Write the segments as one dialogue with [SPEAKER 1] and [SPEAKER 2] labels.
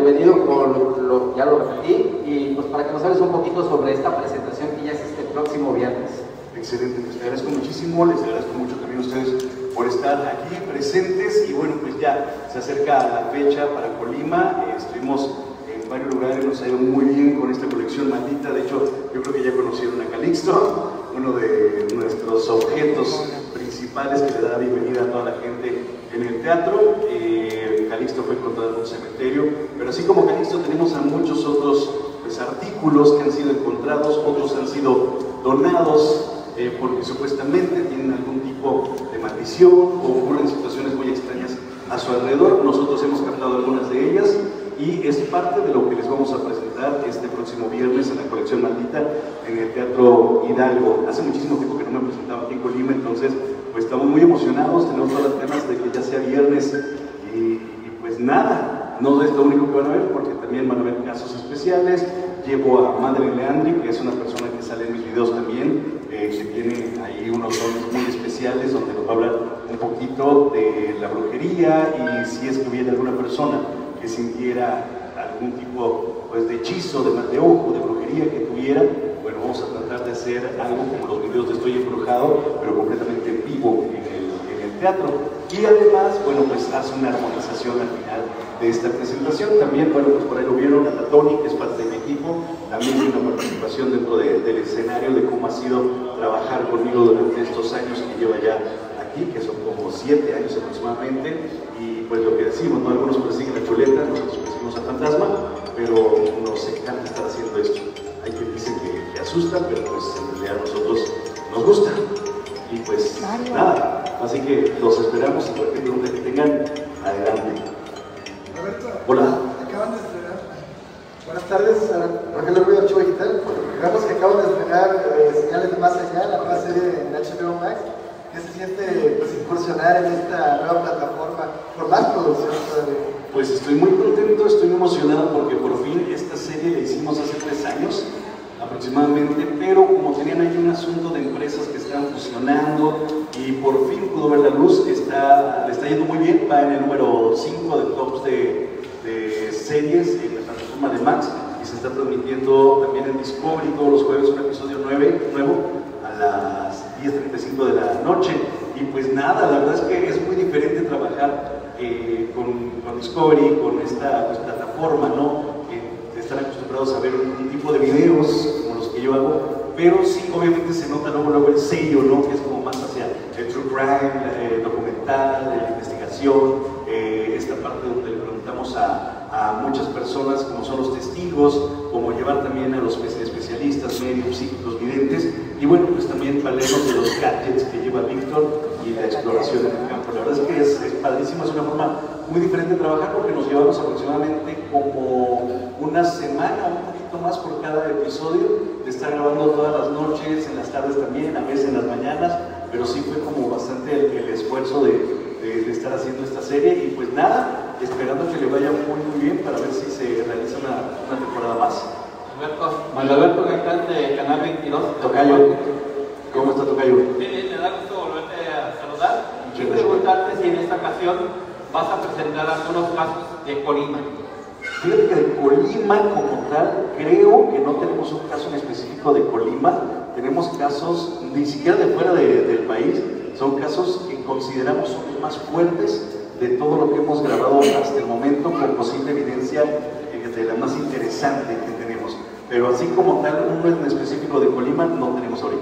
[SPEAKER 1] bienvenido ya lo repetí, y pues para que nos hables un poquito sobre esta presentación que ya es este próximo viernes.
[SPEAKER 2] Excelente, pues les agradezco muchísimo, les agradezco mucho también a ustedes por estar aquí presentes, y bueno, pues ya se acerca la fecha para Colima. Estuvimos en varios lugares, nos ha ido muy bien con esta colección Maldita. De hecho, yo creo que ya conocieron a Calixto, uno de nuestros objetos principales que le da la bienvenida a toda la gente en el teatro. Calixto fue encontrado en un cementerio, pero así como Calixto tenemos a muchos otros pues, artículos que han sido encontrados, otros han sido donados porque supuestamente tienen algún tipo de maldición o ocurren situaciones muy extrañas a su alrededor. Nosotros hemos captado algunas de ellas y es parte de lo que les vamos a presentar este próximo viernes en la colección Maldita en el Teatro Hidalgo. Hace muchísimo tiempo que no me presentaba aquí en Colima, entonces pues estamos muy emocionados, tenemos todas las ganas de que ya sea viernes y pues nada, no es lo único que van a ver, porque también van a ver casos especiales. Llevo a Madre Leandri, que es una persona que sale en mis videos también, que tiene ahí unos dones muy especiales donde nos va a hablar un poquito de la brujería, y si es que hubiera alguna persona que sintiera algún tipo pues, de hechizo, de ojo, de brujería que tuviera, bueno, vamos a tratar de hacer algo como los videos de Estoy Embrujado, pero completamente en vivo en el teatro. Y además, bueno, pues hace una armonización al final de esta presentación. También, bueno, pues por ahí lo vieron, a Tony, que es parte de mi equipo, también tiene una participación dentro del escenario, de cómo ha sido trabajar conmigo durante estos años que lleva ya aquí, que son como 7 años aproximadamente. Y pues lo que decimos, ¿no? Algunos persiguen la chuleta, nosotros perseguimos al fantasma, pero nos encanta estar haciendo esto. Hay quien dice que asusta, pero pues en realidad a nosotros nos gusta. Y pues nada, así que los esperamos y cualquier pregunta que tengan, adelante.
[SPEAKER 3] Roberto,
[SPEAKER 2] hola.
[SPEAKER 3] Acaban de estrenar. Buenas tardes, Rogelio Ruido, Archivo Digital. Digamos que acaban de estrenar Señales de Más Allá, la nueva serie en HBO Max. ¿Qué se siente pues, incursionar en esta nueva plataforma por más producción todavía?
[SPEAKER 2] Pues estoy muy contento, estoy emocionado porque por fin esta serie la hicimos hace 3 años aproximadamente, pero como tenían ahí un asunto de empresas que están fusionando y por fin pudo ver la luz, le está yendo muy bien, va en el número 5 de tops de series en la plataforma de Max, y se está transmitiendo también en Discovery todos los jueves un episodio nuevo a las 10:35 de la noche. Y pues nada, la verdad es que es muy diferente trabajar con Discovery, con esta pues, plataforma, ¿no? Están acostumbrados a ver un tipo de videos como los que yo hago, pero sí, obviamente se nota luego el sello, ¿no? Que es como más hacia el true crime, documental, la investigación, esta parte donde le preguntamos a muchas personas como son los testigos, como llevar también a los especialistas, médicos, psíquicos, videntes, y bueno, pues también valernos de los gadgets que lleva Víctor y la exploración en el campo. La verdad es que es padrísimo, es una forma muy diferente de trabajar porque nos llevamos aproximadamente como una semana, un poquito más por cada episodio, de estar grabando todas las noches, en las tardes también, a veces en las mañanas, pero sí fue como bastante el esfuerzo de estar haciendo esta serie. Y pues nada, esperando que le vaya muy bien para ver si se realiza una temporada más.
[SPEAKER 1] Alberto Gaitán de Canal 22.
[SPEAKER 2] Tocayo, ¿cómo está Tocayo?
[SPEAKER 1] Sí, me da gusto volverte a saludar y preguntarte si en esta ocasión vas a presentar algunos casos de Colima.
[SPEAKER 2] Fíjate que de Colima como tal, creo que no tenemos un caso en específico de Colima, tenemos casos ni siquiera de fuera del país, son casos que consideramos son los más fuertes de todo lo que hemos grabado hasta el momento, con posible evidencia de la más interesante que tenemos. Pero así como tal, uno en específico de Colima no tenemos ahorita.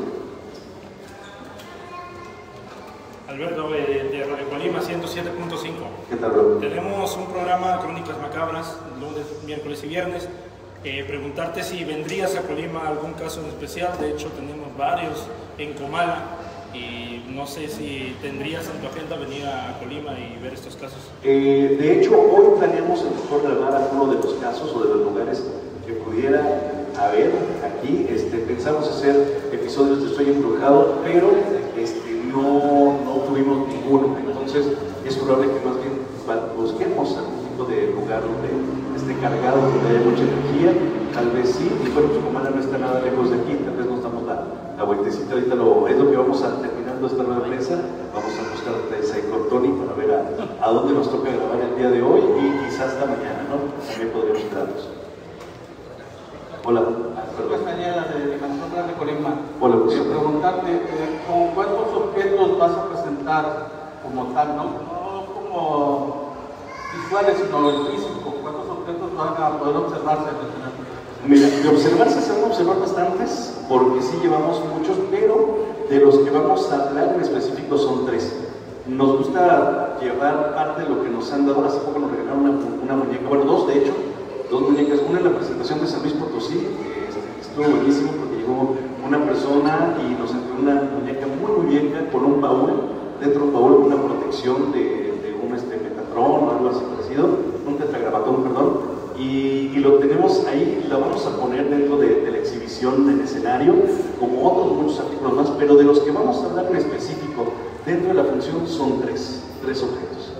[SPEAKER 4] Alberto, de Radio Colima 107.5.
[SPEAKER 2] ¿Qué tal, bro?
[SPEAKER 4] Tenemos un programa Crónicas Macabras, lunes, miércoles y viernes. Preguntarte si vendrías a Colima algún caso en especial. De hecho, tenemos varios en Comala. Y no sé si tendrías en tu agenda venir a Colima y ver estos casos.
[SPEAKER 2] De hecho, hoy planeamos a lo mejor grabar alguno de los casos o de los lugares que pudiera haber aquí. Pensamos hacer episodios de Estoy Embrujado, pero no tuvimos ninguno. Entonces, es probable que más bien busquemos algún tipo de lugar donde esté cargado, donde haya mucha energía. Tal vez sí, y bueno, pues Comala no está nada lejos de aquí, tal vez nos damos la vueltecita. Ahorita es lo que vamos a terminando esta nueva prensa. Vamos a buscar ahí con Tony para ver a dónde nos toca grabar el día de hoy y quizás hasta mañana, ¿no? ¿no? También podríamos tratarlos. Hola.
[SPEAKER 1] Arturo Castañeda, de Dimensión Real de Colima.
[SPEAKER 2] Hola, profesor.
[SPEAKER 1] Preguntarte, ¿con cuántos objetos vas a presentar como tal, no como visuales, sino el físico? ¿Cuántos objetos van a poder observarse en el escenario?
[SPEAKER 2] Mira, de observarse se van a observar bastantes, porque sí llevamos muchos, pero de los que vamos a hablar en específico son 3. Nos gusta llevar parte de lo que nos han dado. Hace poco nos regalaron una muñeca, bueno, 2 de hecho, 2 muñecas. Una en la presentación de San Luis Potosí, estuvo buenísimo porque llegó una persona y nos entregó una muñeca muy vieja con un baúl, dentro del baúl una protección de un Metatron o algo así parecido, un tetragramatón, perdón. Y lo tenemos ahí, lo vamos a poner dentro de la exhibición del escenario, como otros muchos artículos más, pero de los que vamos a hablar en específico dentro de la función son 3 objetos.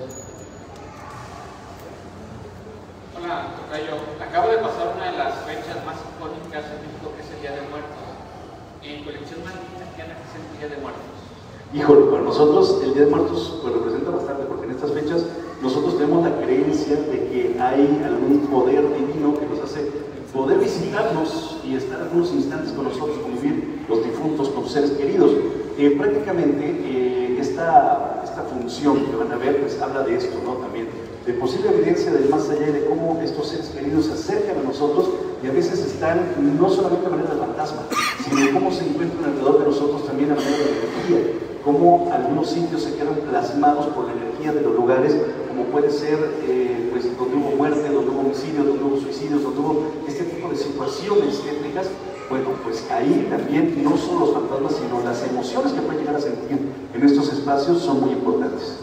[SPEAKER 5] Hola, tocayo. Acaba de pasar una de las fechas más icónicas en México, que es el Día de Muertos. En Colección Maldita, ¿qué es el Día de Muertos?
[SPEAKER 2] Híjole, para nosotros el Día de Muertos pues representa bastante, porque en estas fechas nosotros tenemos la creencia de que hay algún poder divino que nos hace poder visitarnos y estar algunos instantes con nosotros, convivir los difuntos con sus seres queridos. Prácticamente esta función que van a ver pues habla de esto, ¿no? También de posible evidencia del más allá y de cómo estos seres queridos se acercan a nosotros y a veces están no solamente a manera de fantasma, sino cómo se encuentran alrededor de nosotros también a manera de energía, cómo algunos sitios se quedan plasmados por la energía de los lugares, como puede ser pues donde hubo muerte, donde hubo homicidios, donde hubo suicidios, donde hubo este tipo de situaciones étnicas. Bueno, pues ahí también no solo los fantasmas, sino las emociones que pueden llegar a sentir en estos espacios son muy importantes.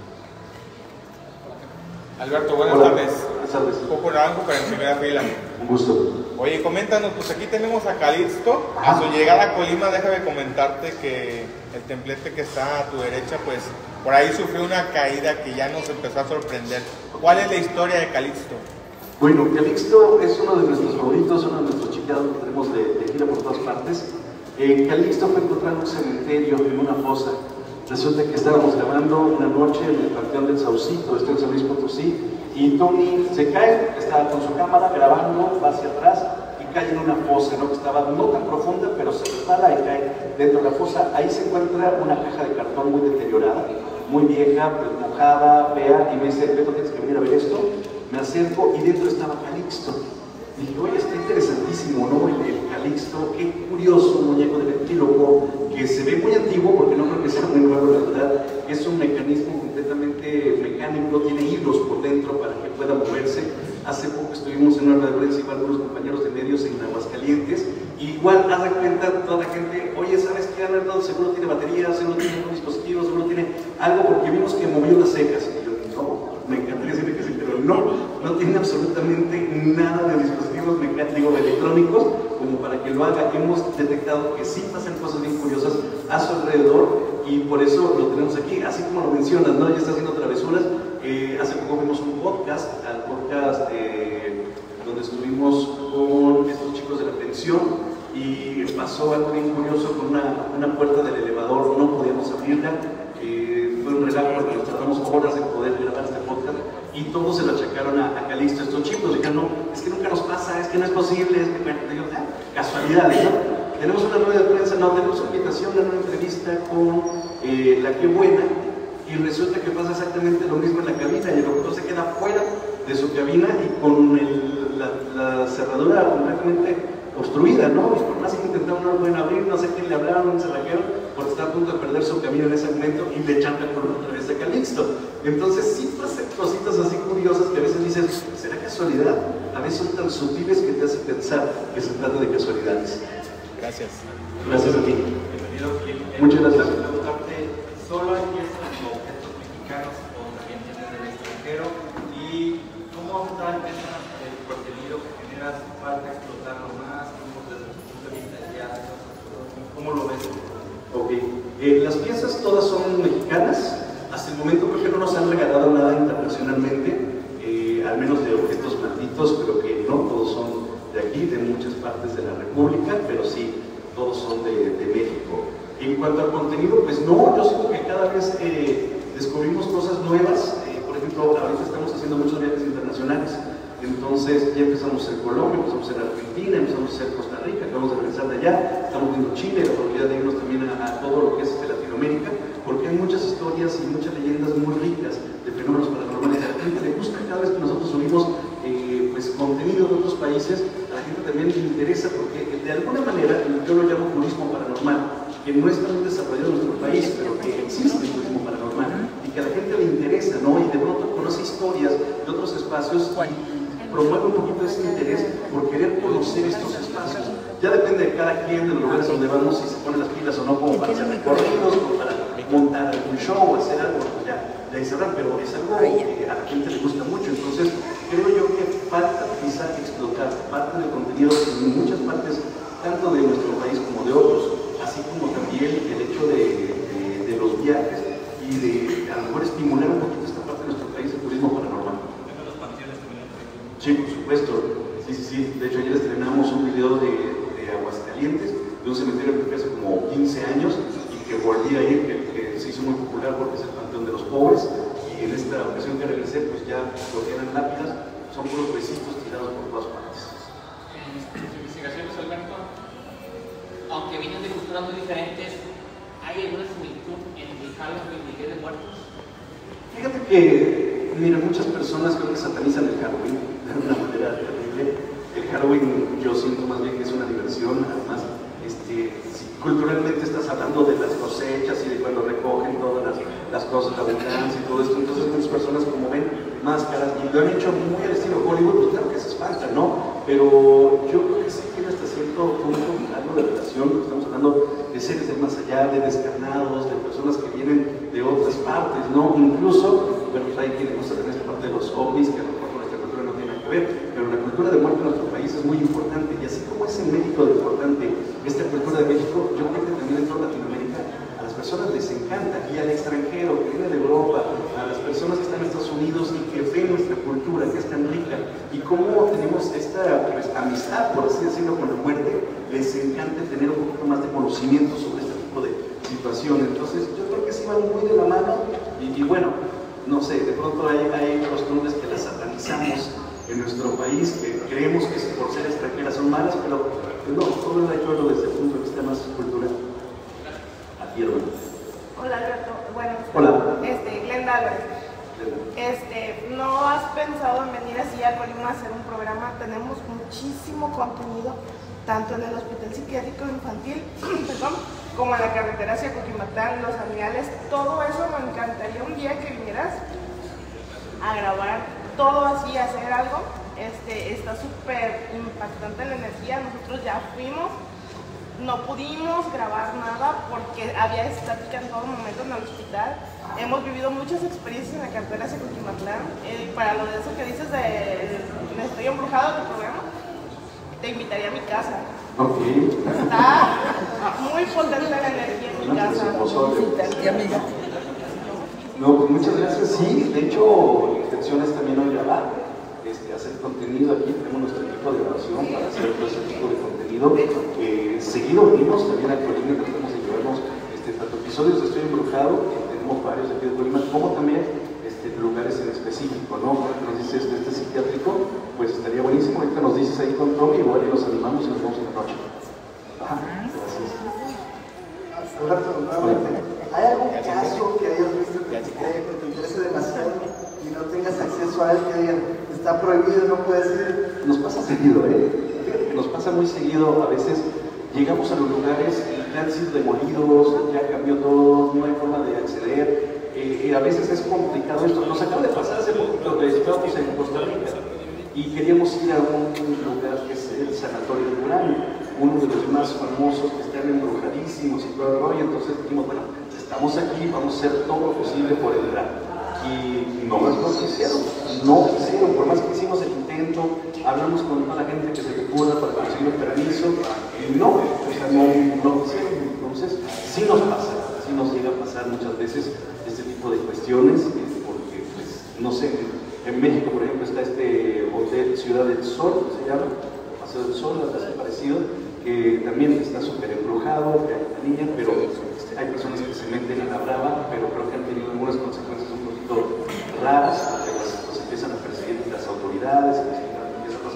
[SPEAKER 6] Alberto, buenas
[SPEAKER 2] Hola.
[SPEAKER 6] tardes.
[SPEAKER 2] Buenas tardes.
[SPEAKER 6] Poco Naranjo para en primera fila.
[SPEAKER 2] Un gusto.
[SPEAKER 6] Oye, coméntanos, pues aquí tenemos a Calixto.
[SPEAKER 2] Ajá.
[SPEAKER 6] A su llegada a Colima, déjame comentarte que el templete que está a tu derecha, pues por ahí sufrió una caída que ya nos empezó a sorprender. ¿Cuál es la historia de Calixto?
[SPEAKER 2] Bueno, Calixto es uno de nuestros favoritos, uno de nuestros chiqueados que tenemos de gira por todas partes. Calixto fue encontrado en un cementerio, en una fosa. Resulta que estábamos grabando una noche en el Panteón del Saucito, esto en San Luis Potosí, y Tony se cae, estaba con su cámara grabando, va hacia atrás y cae en una fosa, ¿no? Que estaba no tan profunda, pero se resbala y cae dentro de la fosa. Ahí se encuentra una caja de cartón muy deteriorada, muy vieja, pues, mojada, fea, y me dice, Beto, tienes que venir a ver esto. Me acerco y dentro estaba Calixto. Dije, oye, está interesantísimo, ¿no? El Calixto, qué curioso, un muñeco de ventríloco que se ve muy antiguo, porque no creo que sea muy nuevo, la verdad. Es un mecanismo completamente mecánico, tiene hilos por dentro para que pueda moverse. Hace poco estuvimos en una redundancia igual con unos compañeros de medios en Aguascalientes, y igual haz de cuenta toda la gente, oye, ¿sabes qué, Alberto? Seguro tiene baterías, seguro tiene un dispositivo, seguro tiene algo, porque vimos que movió las cejas. Y yo, no, me encantaría decirle que sí, pero no tiene absolutamente nada de dispositivos mecánicos electrónicos como para que lo haga. Hemos detectado que sí pasan cosas bien curiosas a su alrededor y por eso lo tenemos aquí, así como lo mencionas, ¿no? Ya está haciendo travesuras. Hace poco vimos un podcast, donde estuvimos con estos chicos de la pensión y pasó algo bien curioso con una puerta del elevador, no podíamos abrirla. Fue un relajo porque nos tardamos horas en poder grabar este podcast y todos se lo achacaron a Calixto. Estos chicos dijeron, no, es que nunca nos pasa, es que no es posible, es que, bueno, digo, casualidades, ¿no? Tenemos una rueda de prensa, no, tenemos una invitación a una entrevista con La Qué Buena, y resulta que pasa exactamente lo mismo en la cabina, y el doctor se queda fuera de su cabina y con la cerradura completamente obstruida, ¿no? Y por más que intentaron no lo pueden abrir, no sé quién le hablaron, un cerrajero, porque está a punto de perder su camino en ese momento y le echan la columna otra vez a Calixto. Entonces sí pasan cositas así curiosas que a veces dices, ¿será casualidad? A veces son tan sutiles que te hacen pensar que se trata de casualidades.
[SPEAKER 6] Gracias.
[SPEAKER 2] Gracias a ti.
[SPEAKER 1] Bienvenido, Gil.
[SPEAKER 2] Muchas gracias.
[SPEAKER 1] Preguntarte, ¿solo hay piezas o objetos mexicanos o también vienen del extranjero? ¿Y cómo está el contenido que generas? ¿Falta explotarlo más? ¿Cómo desde tu punto de vista ya? ¿Cómo lo ves?
[SPEAKER 2] Ok. Las piezas todas son mexicanas. Hasta el momento creo que no nos han regalado nada internacionalmente, al menos de objetos malditos, pero que no todos son de aquí, de muchas partes de la República, pero sí, todos son de México. En cuanto al contenido, pues no, yo siento que cada vez descubrimos cosas nuevas. Por ejemplo, ahorita estamos haciendo muchos viajes internacionales Entonces ya empezamos a ser Colombia, empezamos a ser Argentina, empezamos a ser Costa Rica, acabamos de regresar de allá, estamos viendo Chile, la probabilidad de irnos también a todo lo que es Latinoamérica, porque hay muchas historias y muchas leyendas muy ricas de fenómenos paranormales. A la gente le gusta cada vez que nosotros subimos pues, contenido de otros países, a la gente también le interesa porque de alguna manera yo lo llamo turismo paranormal, que no está muy desarrollado en nuestro país, pero que existe el turismo paranormal y que a la gente le interesa, ¿no? Y de pronto conoce historias de otros espacios y promueve un poquito ese interés por querer conocer estos espacios. Ya depende de cada quien, de los lugares donde vamos, si se pone las pilas o no, como para hacer recorridos, como para montar algún show, hacer algo, pues ya sabrán, pero es algo que a la gente le gusta mucho. Entonces, creo yo que falta quizá explotar parte del contenido en muchas partes, tanto de nuestro país como de otros, así como también el hecho de los viajes y de a lo mejor estimular un poquito esta parte de nuestro país, el turismo paranormal. Sí, por supuesto. Sí. De hecho, ayer estrenamos un video de Aguascalientes, de un cementerio que fue hace como 15 años y que volví a ir, que se hizo muy popular porque es el panteón de los pobres. Y en esta ocasión que regresé, pues ya lo que eran lápidas son puros besitos tirados por todas partes.
[SPEAKER 5] En tus investigaciones, Alberto, aunque vienen de culturas muy diferentes, ¿hay alguna similitud entre el Halloween y el Día de Muertos?
[SPEAKER 2] Fíjate que, mira, muchas personas creo que satanizan el Halloween de una manera terrible. El Halloween yo siento más bien que es una diversión, además, si culturalmente estás hablando de las cosechas y de cuando recogen todas las cosas, la abundancia y todo esto, entonces muchas personas como ven máscaras y lo han hecho muy al estilo Hollywood, pues claro que se espantan, ¿no? Pero yo creo que sí tiene hasta cierto punto algo de relación, porque estamos hablando de seres del más allá, de descarnados, de personas que vienen de otras partes, ¿no? Incluso, bueno, pues hay quienes gusta tener esta parte de los ovnis, que a lo mejor con nuestra cultura no tiene nada que ver, pero la cultura de muerte en nuestro país es muy importante, y así como es en México de importante esta cultura de México, yo creo que también en toda Latinoamérica a las personas les encanta, y al extranjero que viene de Europa, a las personas que están en Estados Unidos y que ven nuestra cultura, que es tan rica, y cómo tenemos esta pues, amistad, por así decirlo, con la muerte, les encanta tener un poquito más de conocimiento sobre este tipo de situación. Entonces yo creo que sí van muy de la mano, y bueno, no sé, de pronto hay costumbres que las satanizamos en nuestro país, que creemos que por ser extranjeras son malas, pero no, todo es recuerdo desde el punto de vista más cultural. Aquí, hermano.
[SPEAKER 7] Hola, Alberto. Bueno,
[SPEAKER 2] hola.
[SPEAKER 7] Glenda Álvarez. ¿No has pensado en venir así a Colima a hacer un programa? Tenemos muchísimo contenido, tanto en el Hospital Psiquiátrico Infantil, perdón, como en la carretera hacia Coquimatán, Los Amiales, todo eso me encantaría un día que vinieras a grabar todo así, a hacer algo. Está súper impactante la energía, nosotros ya fuimos, no pudimos grabar nada porque había estática en todo momento en el hospital. Hemos vivido muchas experiencias en la carretera hacia Coquimatlán. Para lo de eso que dices de me estoy embrujado tu programa, te invitaría a mi casa.
[SPEAKER 2] Ok.
[SPEAKER 7] Está muy potente la energía en mi casa.
[SPEAKER 2] No, pues muchas gracias. Sí, de hecho, la intención es también hoy grabar, hacer contenido aquí. Tenemos nuestro equipo de grabación para hacer todo ese tipo de contenido. Seguido venimos también a Colima, tratamos de llevarnos tanto episodios de Estoy Embrujado, que tenemos varios aquí de Colima, como también lugares en específico, ¿no? Nos dices de este psiquiátrico, pues estaría buenísimo. Ahorita nos dices ahí con Tommy, igual y nos animamos y nos vamos en la noche. Gracias.
[SPEAKER 3] Alberto, nuevamente, ¿hay algún caso que hayas visto que te interese demasiado y no tengas acceso a él, que digan, está prohibido, no puedes ir?
[SPEAKER 2] Nos pasa seguido, Fíjate que nos pasa muy seguido. A veces llegamos a los lugares y ya han sido demolidos, ya cambió todo, no hay forma de acceder. A veces es complicado esto. Nos acaba de pasar hace poquito, estábamos en Costa Rica y queríamos ir a un lugar que es el Sanatorio de Durán, uno de los más famosos, que están embrujadísimos y todo el rollo. Entonces dijimos, bueno, estamos aquí, vamos a hacer todo lo posible por entrar. Y no quisieron, por más que hicimos el intento, hablamos con toda la gente que se le ocurra para conseguir el permiso, y no quisieron. Entonces, sí nos pasa, sí nos llega a pasar muchas veces este tipo de cuestiones, porque, pues, no sé, en México, por ejemplo, está este hotel Ciudad del Sol, que se llama, Paseo del Sol, algo así parecido, que también está súper embrujado, que hay una niña, pero hay personas que se meten a la brava, pero creo que han tenido algunas consecuencias un poquito raras, porque los empiezan a perseguir las autoridades,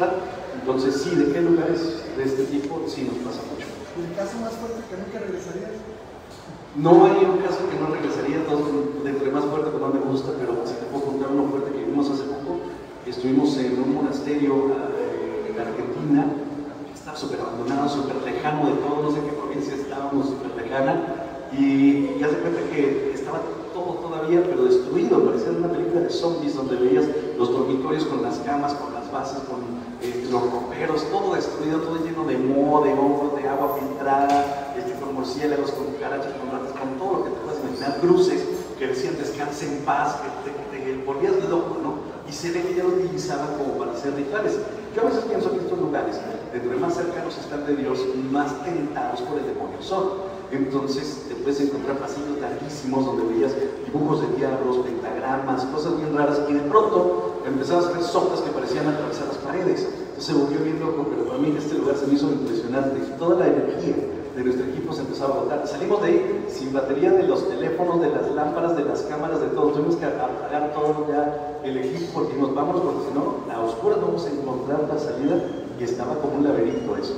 [SPEAKER 2] pasar. Entonces sí, ¿de qué lugares de este tipo? Sí nos pasa mucho.
[SPEAKER 3] ¿Y el caso más fuerte que nunca regresarías?
[SPEAKER 2] No hay un caso que no regresaría, todos de entre más fuerte que más me gusta, pero si te puedo contar uno fuerte que vimos hace poco. Estuvimos en un monasterio en Argentina, que estaba súper abandonado, súper lejano de todo, no sé qué provincia estábamos, súper lejana, y ya se cuenta que estaba todo todavía, pero destruido, parecía una película de zombies donde veías los dormitorios con las camas, con las bases, con los roperos, todo destruido, todo lleno de moho, de hongo, de agua filtrada, con murciélagos, con cucarachas, con ratas, con todo lo que te puedas imaginar, cruces que decían descanse en paz, que te volvías loco, ¿no? Y se ve que ya lo utilizaban como para hacer rituales. Yo a veces pienso que estos lugares, entre más cercanos están de Dios, más tentados por el demonio son. Entonces te puedes encontrar pasillos larguísimos donde veías dibujos de diablos, pentagramas, cosas bien raras, y de pronto empezabas a ver sombras que parecían atravesar las paredes. Entonces se volvió bien loco, pero para mí este lugar se me hizo impresionante. Toda la energía de nuestro equipo se empezaba a agotar. Salimos de ahí sin batería de los teléfonos, de las lámparas, de las cámaras, de todo. Tuvimos que apagar todo ya el equipo porque dijimos, vámonos, porque si no, a oscuras no vamos a encontrar la salida, y estaba como un laberinto eso.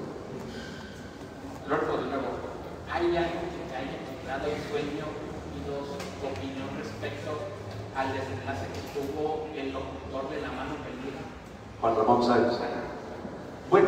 [SPEAKER 5] Lorco, de nuevo, ¿hay alguien que te haya quitado el sueño y tu opinión respecto al desenlace que tuvo el locutor de La Mano Perdida?
[SPEAKER 2] Juan Ramón Sáenz. Bueno,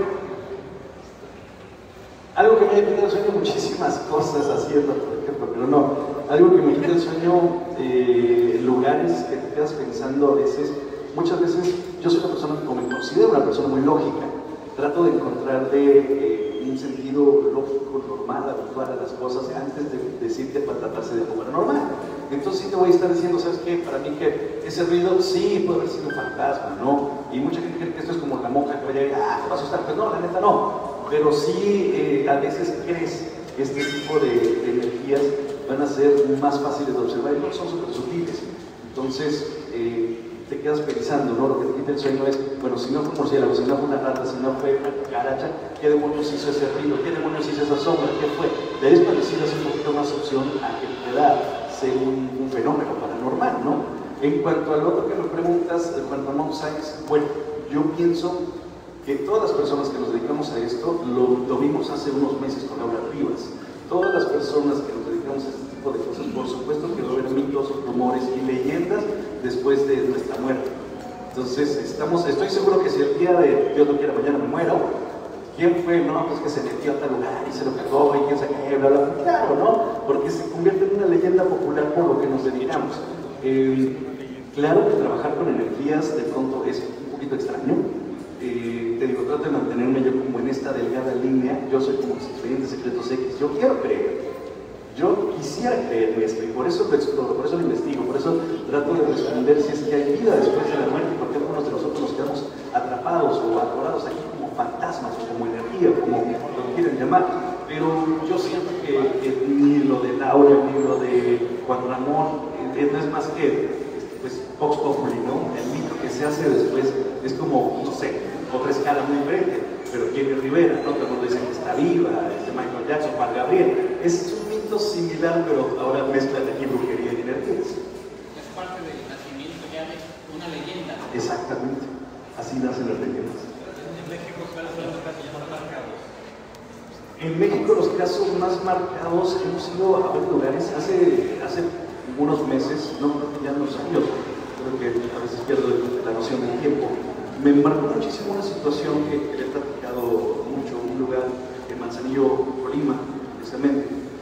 [SPEAKER 2] algo que me quita el sueño, muchísimas cosas haciendo, por ejemplo, pero no, algo que me quita el sueño, lugares que te quedas pensando a veces, muchas veces yo soy una persona, como me considero una persona muy lógica, trato de encontrarle un sentido lógico, normal, habitual a las cosas antes de decirte para tratarse de algo paranormal. Entonces sí te voy a estar diciendo, ¿sabes qué? Para mí que ese ruido sí puede haber sido un fantasma, ¿no? Y mucha gente cree que esto es como la monja que vaya a ir, te va a asustar, pues no, la neta no. Pero sí, a veces crees que este tipo de energías van a ser más fáciles de observar y no son súper sutiles. Entonces, te quedas pensando, ¿no? Lo que te quita el sueño es, bueno, si no fue un murciélago, si no fue una rata, si no fue una cucaracha, ¿qué demonios hizo ese ruido? ¿Qué demonios hizo esa sombra? ¿Qué fue? De ahí es parecido un poquito más opción a que pueda ser un fenómeno paranormal, ¿no? En cuanto al otro que me preguntas, Juan Ramón Sáenz, bueno, yo pienso que todas las personas que nos dedicamos a esto, lo vimos hace unos meses con Laura Rivas. Todas las personas que nos dedicamos a este tipo de cosas, por supuesto que va a haber mitos, rumores y leyendas después de nuestra muerte. Entonces, estoy seguro que si el día de Dios no quiera mañana me muero, ¿quién fue? No, pues que se metió a tal lugar y se lo cagó y quién sabe qué, bla, bla, bla. Claro, ¿no? Porque se convierte en una leyenda popular por lo que nos dedicamos. Claro que trabajar con energías de pronto es un poquito extraño. Te digo, trato de mantenerme yo como en esta delgada línea. Yo soy como expedientes secretos X. Yo quiero creer. Yo quisiera creer en esto y por eso lo exploro, por eso lo investigo, por eso trato de responder si es que hay vida después de la muerte, porque algunos de nosotros nos quedamos atrapados o atorados aquí como fantasmas o como energía, como lo quieran llamar. Pero yo siento que ni lo de Laura ni lo de Juan Ramón no es más que pues, Vox Populi, ¿no? El mito que se hace después es como, no sé, otra escala muy diferente. Pero Jenny Rivera, ¿no? Todo el mundo dice que está viva, Michael Jackson, Juan Gabriel. Es un mito similar, pero ahora mezclan aquí brujería y energías.
[SPEAKER 5] Es parte del nacimiento ya de una leyenda.
[SPEAKER 2] Exactamente, así nacen las leyendas.
[SPEAKER 1] En México, ¿cuáles son los casos más marcados?
[SPEAKER 2] En México los casos más marcados hemos ido a varios lugares. Hace unos meses, no creo que ya unos años, creo que a veces pierdo la noción del tiempo. Me marcó muchísimo una situación que le he platicado mucho, un lugar en Manzanillo, Colima, precisamente.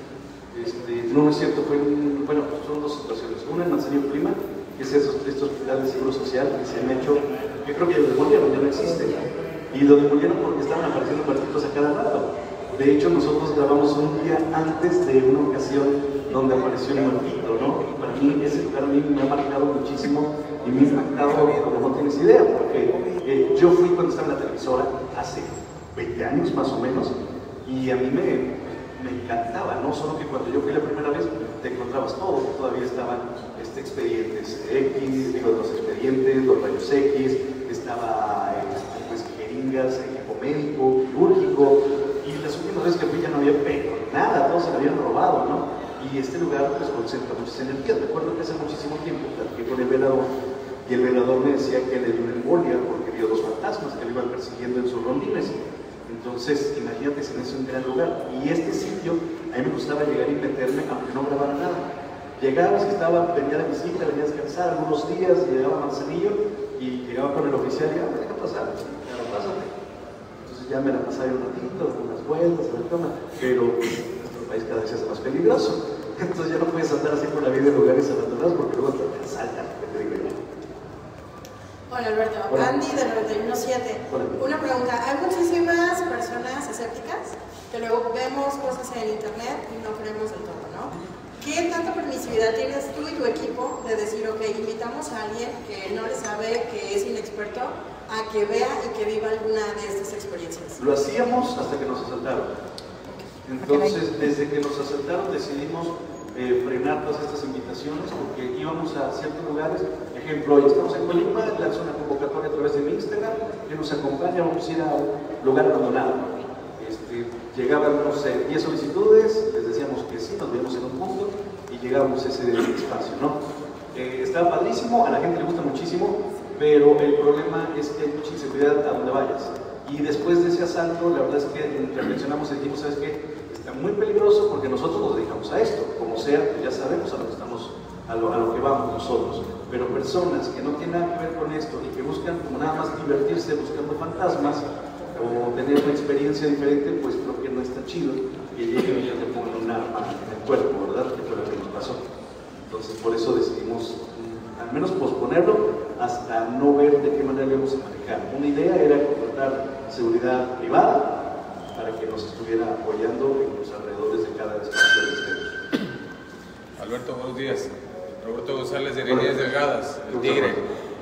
[SPEAKER 2] No es cierto, bueno, son dos situaciones. Una en Manzanillo, Colima, que es estos hospitales de seguro social que se han hecho, yo creo que lo demolieron, ya no existe. Y lo demolieron porque estaban apareciendo muertitos a cada rato. De hecho, nosotros grabamos un día antes de una ocasión donde apareció un muertito, ¿no? Y para mí ese lugar a mí me ha marcado muchísimo y me ha impactado como no tienes idea, porque yo fui cuando estaba en la televisora hace 20 años más o menos, y a mí me encantaba, ¿no? Solo que cuando yo fui la primera vez te encontrabas todo, todavía estaban expedientes X, los expedientes, los rayos X, estaba pues, jeringas, equipo médico, quirúrgico, y las últimas veces que fui ya no había nada, todos se lo habían robado, ¿no? Y este lugar pues concentra muchas energías. Recuerdo que hace muchísimo tiempo platiqué con el velador y el velador me decía que le dio una embolia porque vio dos fantasmas, que le iban persiguiendo en sus rondines. Entonces, imagínate si es un gran lugar. Y este sitio, a mí me gustaba llegar y meterme, aunque no grabara nada. Llegaba, si venía de visita, venía a descansar algunos días, llegaba a Manzanillo y llegaba con el oficial y deja pasar, ya lo pásate. Entonces ya me la pasaba un ratito, unas vueltas, a la cama, pero nuestro país cada vez se hace más peligroso. Entonces ya no puedes andar así por la vida en lugares abandonados porque luego te asaltan, que te digo yo.
[SPEAKER 8] Hola Alberto,
[SPEAKER 2] Hola.
[SPEAKER 8] Andy de 91.7.
[SPEAKER 2] Hola.
[SPEAKER 8] Una pregunta, hay muchísimas personas escépticas que luego vemos cosas en internet y no creemos del todo, ¿no? ¿Qué tanta permisividad tienes tú y tu equipo de decir, ok, invitamos a alguien que no le sabe, que es inexperto, a que vea y que viva alguna de estas experiencias?
[SPEAKER 2] Lo hacíamos hasta que nos asaltaron. Entonces, desde que nos asaltaron decidimos frenar todas estas invitaciones porque íbamos a ciertos lugares. Ejemplo, hoy estamos en Colima, lanzo una convocatoria a través de mi Instagram, que nos acompaña, vamos a ir a un lugar abandonado. Llegaban, no sé, 10 solicitudes, les decíamos que sí, nos veíamos en un punto y llegábamos a ese espacio, ¿no? Estaba padrísimo, a la gente le gusta muchísimo, pero el problema es que hay mucha inseguridad a donde vayas. Y después de ese asalto, la verdad es que reflexionamos y dijimos, ¿sabes qué? Está muy peligroso porque nosotros nos dedicamos a esto, como sea, ya sabemos a lo que estamos, a lo que vamos nosotros. Pero personas que no tienen nada que ver con esto y que buscan como nada más divertirse buscando fantasmas o tener una experiencia diferente, pues creo que no está chido que lleguen y te pongan un arma en el cuerpo, ¿verdad? Que fue lo que nos pasó. Entonces por eso decidimos al menos posponerlo hasta no ver de qué manera lo íbamos a manejar. Una idea era contratar seguridad privada para que nos estuviera apoyando en los alrededores de cada espacio de estemos.
[SPEAKER 9] Alberto, buenos días. Roberto González de Líneas Delgadas, el Tigre.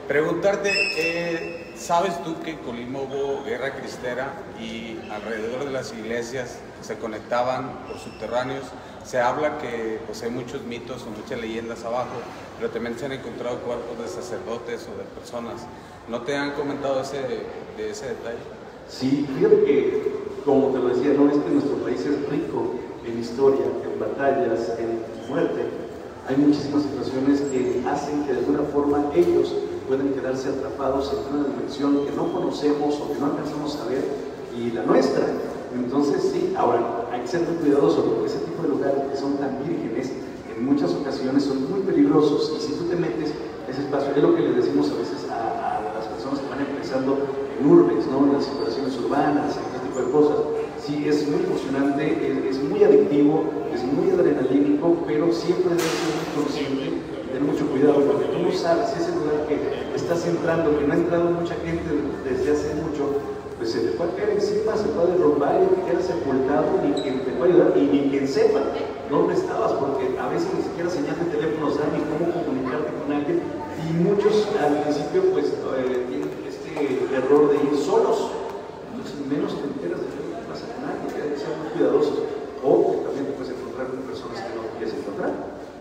[SPEAKER 9] Preguntarte, ¿sabes tú que en Colima hubo guerra cristera y alrededor de las iglesias se conectaban por subterráneos? Se habla que pues, hay muchos mitos o muchas leyendas abajo, pero también se han encontrado cuerpos de sacerdotes o de personas. ¿No te han comentado de ese detalle?
[SPEAKER 2] Sí, fíjate que, como te lo decía, no es que nuestro país es rico en historia, en batallas, en muerte. Hay muchísimas situaciones que hacen que de alguna forma ellos pueden quedarse atrapados en una dimensión que no conocemos o que no alcanzamos a ver, y la nuestra. Entonces sí, ahora hay que ser muy cuidadosos porque ese tipo de lugares que son tan vírgenes en muchas ocasiones son muy peligrosos, y si tú te metes a ese espacio, es lo que les decimos a veces a las personas que van empezando en urbes, ¿no? En las situaciones urbanas, en este tipo de cosas. Sí, es muy emocionante, es muy adictivo, es muy adrenalínico, pero siempre debes ser muy consciente, tener mucho cuidado, porque tú no sabes si ese lugar que estás entrando, que no ha entrado mucha gente desde hace mucho, pues se te puede caer encima, se puede derrumbar y te quedas sepultado, ni quien te puede ayudar, y ni quien sepa dónde estabas, porque a veces ni siquiera señal de teléfono dan ni cómo comunicarte con alguien, y muchos al principio pues tienen este error de ir solos, entonces menos te enteras de lo que pasa con alguien, hay que ser muy cuidadosos, o también te puedes encontrar con personas que no quieres encontrar.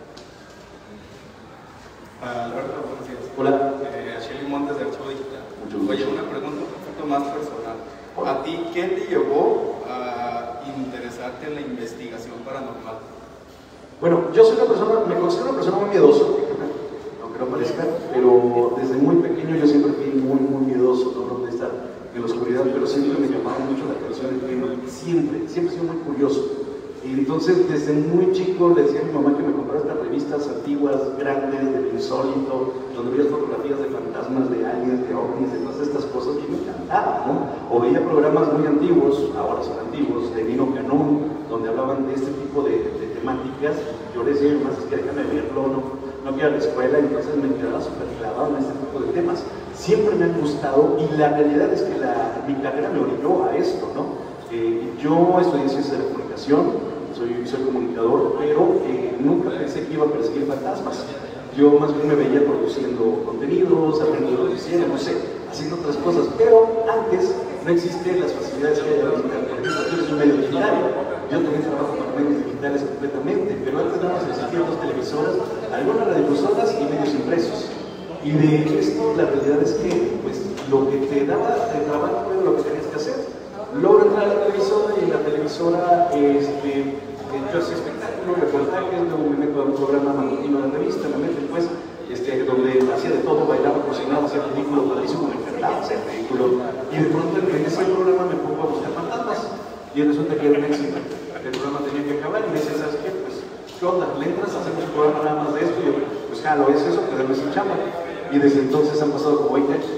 [SPEAKER 1] Alberto, buenos días.
[SPEAKER 2] Hola.
[SPEAKER 1] Shelly Montes de Archivo Digital.
[SPEAKER 2] Mucho gusto.
[SPEAKER 1] Oye, una pregunta un poquito más personal. ¿A ti qué te llevó a interesarte en la investigación paranormal?
[SPEAKER 2] Bueno, yo soy una persona, me considero una persona muy miedosa, aunque no parezca, pero desde muy pequeño yo siempre fui muy miedoso, no de estar en la oscuridad, pero siempre me llamaba mucho la atención el tema, siempre he sido muy curioso. Y entonces desde muy chico le decía a mi mamá que me comprara estas revistas antiguas, grandes, del insólito, donde veía fotografías de fantasmas, de aliens, de ovnis, de todas estas cosas, y me encantaba, ¿no? O veía programas muy antiguos, ahora son antiguos, de Nino Canún, donde hablaban de este tipo de temáticas. Yo le decía, más es que déjame verlo, no quiero ir a la escuela, entonces me quedaba súper clavado en este tipo de temas. Siempre me han gustado, y la realidad es que mi carrera me orilló a esto, ¿no? Yo estudié ciencias de la comunicación, soy comunicador, pero nunca pensé que iba a perseguir fantasmas. Yo más bien me veía produciendo contenidos, aprendiendo cine, no sé, haciendo otras cosas, pero antes no existen las facilidades que hay ahorita. Por ejemplo, yo soy un medio digital, yo también trabajo con medios digitales completamente, pero antes nada más existían dos televisoras, algunas radiofusoras y medios impresos. Y de esto la realidad es que pues, lo que te daba de trabajo era lo que tenías que hacer. Logro entrar a la televisora, y en la televisora yo hacía espectáculos, reportajes, luego me meto a un programa matutino de revista, me meto pues donde hacía de todo, bailaba, cocinaba, hacía ridículo, padrísimo, me encantaba hacer ridículo. Y de pronto en ese programa me pongo a buscar fantasmas. Y resulta que era un éxito. El programa tenía que acabar y me dice, ¿sabes qué? Pues, ¿qué onda? ¿Le entras? Hacemos un programa nada más de esto. Y yo, pues, jalo, es eso, quedarme sin chamba. Y desde entonces han pasado como 20 años.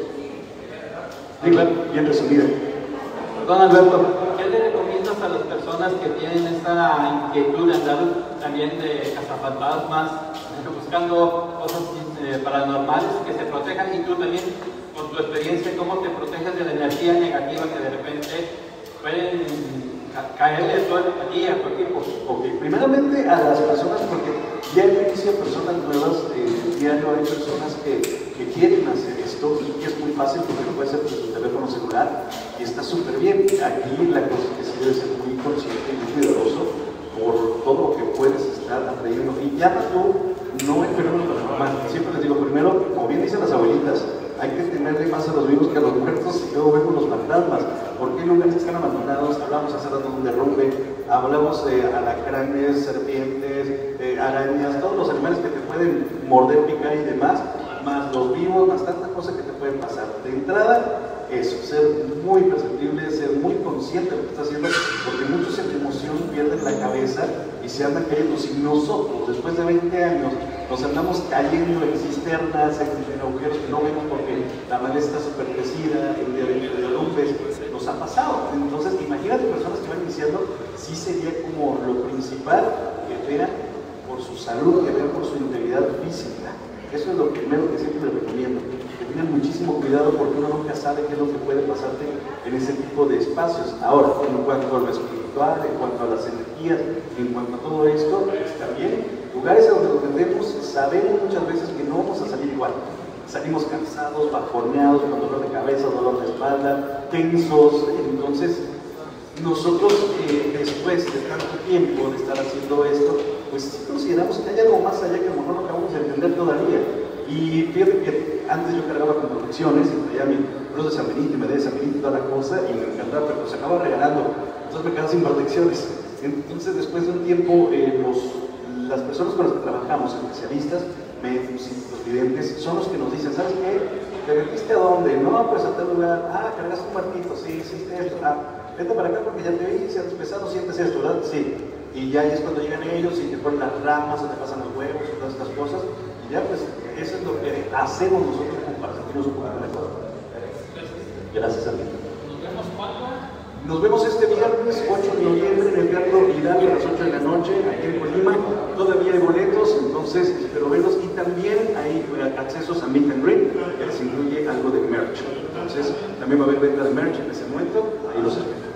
[SPEAKER 2] Digo, bien resumida.
[SPEAKER 10] Don Alberto, ¿qué le recomiendas a las personas que tienen esta inquietud de andar también de cazafantasmas, buscando cosas paranormales, que se protejan? Y tú también, con tu experiencia, ¿cómo te proteges de la energía negativa que de repente pueden caerle a ti y a tu equipo?
[SPEAKER 2] Ok, primeramente a las personas, porque ya he conocido personas nuevas, diario hay personas que quieren hacer esto y es muy fácil porque lo puede hacer con su teléfono celular y está súper bien. Aquí la cosa es que sí debe ser muy consciente y muy cuidadoso por todo lo que puedes estar atrayendo. Y llama tú, no el fenómeno paranormal. Siempre les digo, primero, como bien dicen las abuelitas, hay que tenerle más a los vivos que a los muertos y luego vemos los fantasmas. ¿Por qué lugares están abandonados? Hablamos hace rato de un derrumbe, hablamos de alacranes, serpientes, arañas, todos los animales que te pueden morder, picar y demás, más los vivos, más tantas cosas que te pueden pasar. De entrada, eso, ser muy perceptible, ser muy consciente de lo que está haciendo, porque muchos en emoción pierden la cabeza y se andan cayendo. Si nosotros, después de 20 años, nos andamos cayendo en cisternas, en agujeros que no vemos porque la maleza está súper crecida, en derrumbes, nos ha pasado. Entonces, imagínate personas que van iniciando, sí sería como lo principal que vean por su salud, que vean por su integridad física. Eso es lo primero que siempre les recomiendo, que tengan muchísimo cuidado porque uno nunca sabe qué es lo que puede pasarte en ese tipo de espacios. Ahora, en cuanto a lo espiritual, en cuanto a las energías, en cuanto a todo esto, está bien. Lugares a donde nos metemos, sabemos muchas veces que no vamos a salir igual. Salimos cansados, bajoneados, con dolor de cabeza, dolor de espalda, tensos. Entonces, nosotros después de tanto tiempo de estar haciendo esto, pues sí consideramos que hay algo más allá que a lo mejor no acabamos de entender todavía. Y fíjate que antes yo cargaba con protecciones y traía mi cruz de San Benito y medalla de San Benito y toda la cosa y me encantaba, pero se acaba regalando. Entonces me quedaba sin protecciones. Entonces después de un tiempo, las personas con las que trabajamos, especialistas, médicos, los videntes, son los que nos dicen, ¿sabes qué? ¿Te metiste a dónde? No, pues a tal lugar. Ah, cargaste un martito, sí, hiciste esto. Ah, vete para acá porque ya te vi, si has pesado, sientes esto, ¿verdad? Sí. Y ya es cuando llegan ellos y te ponen las ramas, o te pasan los huevos, y todas estas cosas. Y ya, pues, eso es lo que hacemos nosotros como para sentirnos un poco mejor. Gracias a ti.
[SPEAKER 10] ¿Nos vemos cuándo?
[SPEAKER 2] Nos vemos este viernes 8 de noviembre en el Teatro Hidalgo a las 8 de la noche, aquí en Colima. Todavía hay boletos, entonces espero verlos. Y también hay accesos a Meet and Greet, que les incluye algo de merch. Entonces, también va a haber venta de merch en ese momento. Ahí los espero.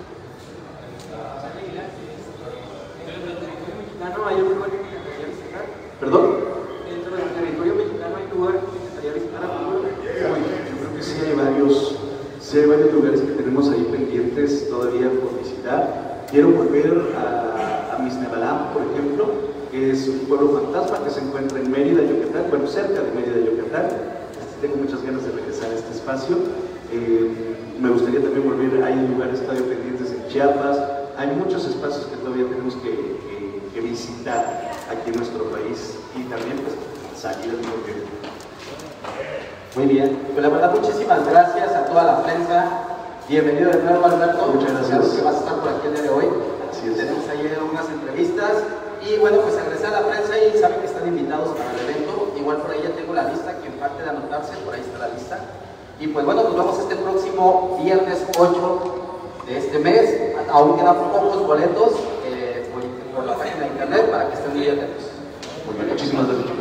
[SPEAKER 10] ¿Hay un lugar que te gustaría visitar?
[SPEAKER 2] ¿Perdón?
[SPEAKER 10] Dentro del territorio mexicano hay lugar que te gustaría visitar a futuro.
[SPEAKER 2] Yo creo que sí hay varios lugares que tenemos ahí pendientes todavía por visitar. Quiero volver a Mixnebalam, por ejemplo, que es un pueblo fantasma que se encuentra en Mérida, Yucatán, bueno, cerca de Mérida, Yucatán. Tengo muchas ganas de regresar a este espacio. Me gustaría también volver, hay lugares todavía pendientes en Chiapas. Hay muchos espacios que todavía tenemos que visitar aquí en nuestro país y también pues salir del bloque.
[SPEAKER 10] Muy bien, pues la verdad muchísimas gracias a toda la prensa. Bienvenido de nuevo, Alberto.
[SPEAKER 2] Muchas gracias.
[SPEAKER 10] Que vas a estar por aquí el día de hoy.
[SPEAKER 2] Así es.
[SPEAKER 10] Tenemos ahí unas entrevistas y bueno, pues agradecer a la prensa y saben que están invitados para el evento. Igual por ahí ya tengo la lista, que en parte de anotarse, por ahí está la lista. Y pues bueno, nos vemos este próximo viernes 8 de este mes. Aún quedan pocos boletos por la página de internet para que estén muy atentos.
[SPEAKER 2] Muy bien, muchísimas gracias.